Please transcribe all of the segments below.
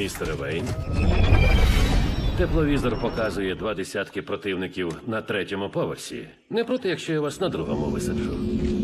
Містере Вейн. Тепловізор показує 20 противників на 3-му поверсі. Не проти, якщо я вас на 2-му висаджу.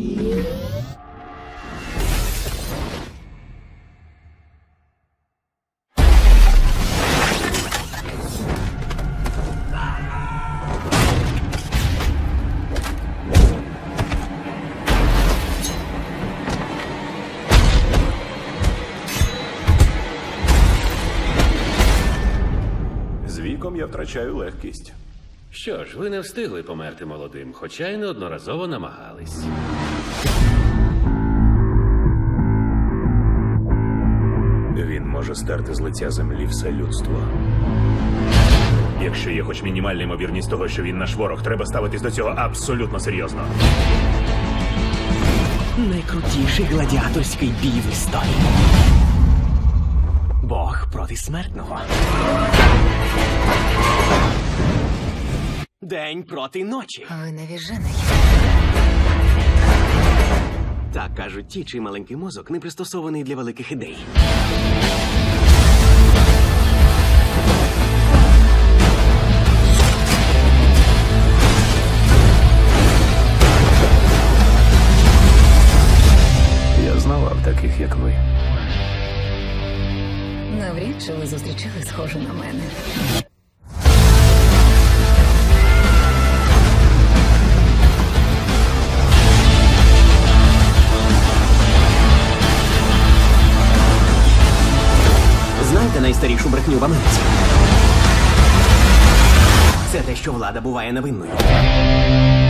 З віком я втрачаю легкість. Що ж, ви не встигли померти молодим, хоча й неодноразово намагались. Він може стерти з лиця землі все людство. Якщо є хоч мінімальна ймовірність того, що він наш ворог, треба ставитись до цього абсолютно серйозно. Найкрутіший гладіаторський бій в історії. Бог проти смертного. День проти ночі. Ви навіжений. Так кажуть ті, чий маленький мозок не пристосований для великих ідей. Я знавав таких, як ви. Навряд чи ви зустрічали схожу на мене. Знаєте найстарішу брехню в Америці? Це те, що влада буває невинною.